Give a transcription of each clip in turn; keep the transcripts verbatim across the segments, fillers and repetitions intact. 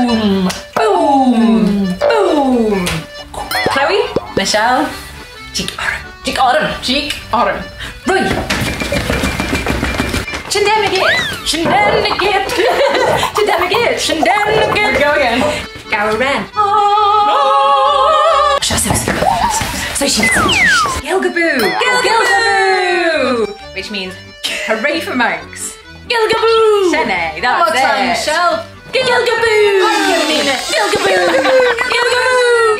Boom. Boom. Boom. Chloe. Michelle. Cheek Autumn. Cheek Autumn. Cheek Autumn. Right. Shenanigans. Shenanigans. Shenanigans. Shenanigans. Go again. Gowran. Oh. Shassus. So she's Gilgaboo. Gilgaboo. Which means hooray for Manx. Gilgaboo. Shene. That's One more time, it. Michelle. Gilgaboo. I couldn't mean it. Gilgaboo. Gilgaboo.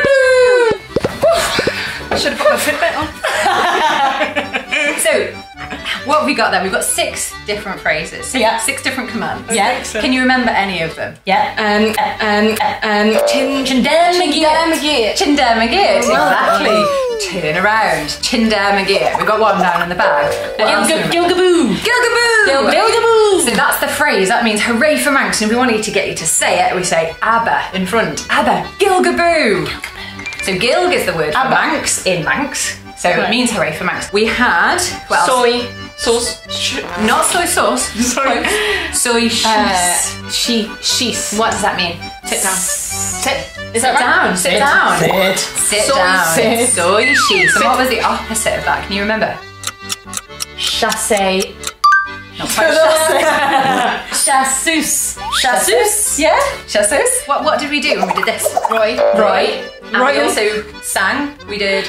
Gilgaboo. I should have put my Fitbit on. So, what have we got there? We've got six different phrases. Six, Yeah. six different commands. Yeah. Can you remember any of them? Yeah. Um. Um. Um. Chin. Chindermagit. Chindermagit. Exactly. Turn around. Chindermagit. We've got one down in the bag. Gilgaboo. Gilgaboo. Gilgaboo. Gilgaboo. So that's the phrase. That means hooray for Manx. And if we wanted to get you to say it, we say ABBA in front. ABBA. Gilgaboo. So Gilg is the word for ABBA. Manx in Manx. So Right. it means hooray for Manx. We had what else? Soy sauce. Sh Not soy sauce. Sorry. Soy cheese. Uh, she. She's. What does that mean? Sit down. Sit. Is Sit that right? down. Sit down. Sit. Sit Soy down. sit. Soy cheese. And Sit. what was the opposite of that? Can you remember? Chasse. Not quite. Chassus. Chassus. Yeah. Chassus. What What did we do when we did this? Roy. Roy. And we Roy. also sang. We did.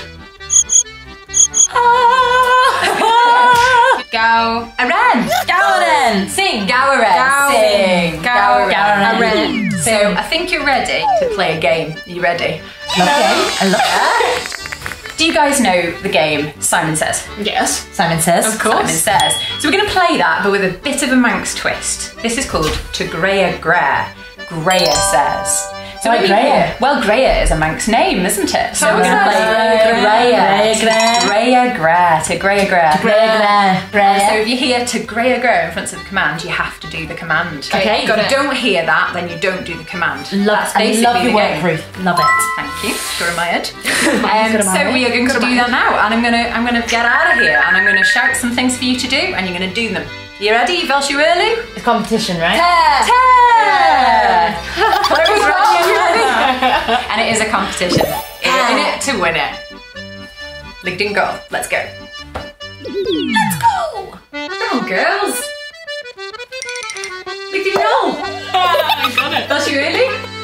Gow. Aran. Gowran. Sing. Gowaren. Gow- Sing. Gow- Gowaren. Gowaren. So I think you're ready to play a game. Are you ready? Love game. I love Do you guys know the game Simon Says? Yes. Simon Says. Of course. Simon Says. So we're going to play that, but with a bit of a Manx twist. This is called To Graihagh Gra. Graihagh Says. So Why when you Graihagh? hear- Well, Graihagh is a Manx name, isn't it? So we're going to play Graihagh. Graihagh. Graihagh. Graihagh Gra. To Graihagh Gra. Graihagh Gra. So if you hear To Graihagh Gra in front of the command, you have to do the command. Okay, If got you it. don't hear that, then you don't do the command. Love, That's I basically love your the work, game. Ruth. Love it. Thank you. Got in my head. Got Um, in my so head. we are going to Got in do my that now, and I'm gonna I'm gonna get out of here, and I'm gonna shout some things for you to do, and you're gonna do them. You ready, Velshirulu? It's competition, right? Tear! Chloe's ready, are you ready? And it is a competition. You're in it to win it. Ligding go. Let's go. Let's go! Come on, girls. Ligding go. I got it. Velshirulu?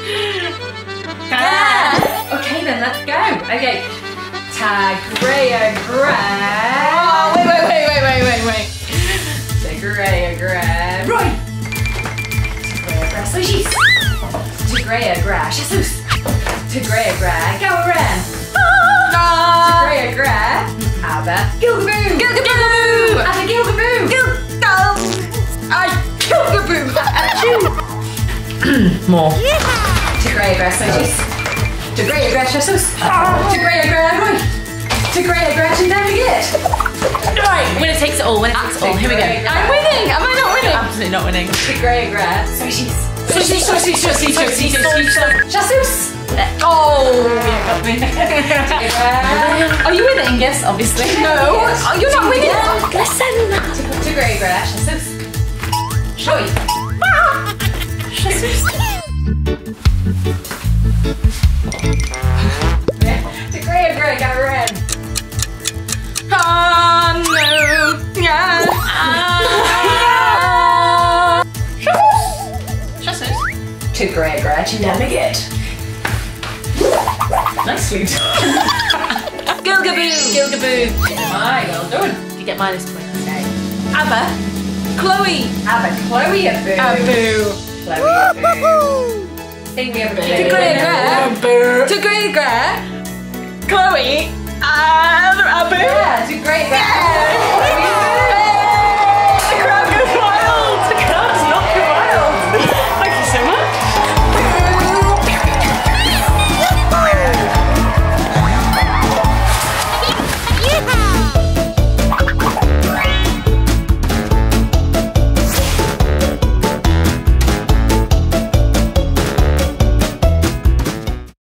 Yeah. Okay then, let's go. Okay. Ta Graihagh Gra. Oh, wait, wait, wait, wait, wait, wait, wait. Ta Graihagh Gra. Right. Ta Graihagh Gra. So she's. Ta Graihagh Gra. Jesus. Ta Graihagh Gra. Go around. Ta Graihagh Gra. Abba. Gilgaboo. Gilgaboo. Abba Gilgaboo. Gilgaboo. Ay. Gilgaboo. More. Ta Graihagh Gra. So she's. To Graihagh Gra. Jesus. To Graihagh Gra. Right. To Graihagh Gra. And then we get. Right, winner takes it all, winner takes it all. Here we go. I'm winning! Am I not winning? Absolutely not winning. To Graihagh Gra. So she's. Sushi, sushi, sushi, sushi, sushi, sushi. Jesus. Oh, yeah, got me. Are you winning? Yes, obviously. No. Oh, you're not winning. Listen. To Graihagh Gra. Jesus. Shoy. Jesus. To Graihagh Gra. Go around. Oh, no. Yeah. Jesus. To Graihagh Gra. Chindermagit. Nicely done. Gilgaboo. Gilgaboo. My, well done. You get minus points. Okay. Abba. Chloe. Abba. Chloe a boo. Aboo. Chloe a boo. I think we have a boo. To Graihagh Gra. To Graihagh Gra. Chloe. And Aboo. Yeah, to Graihagh Gra.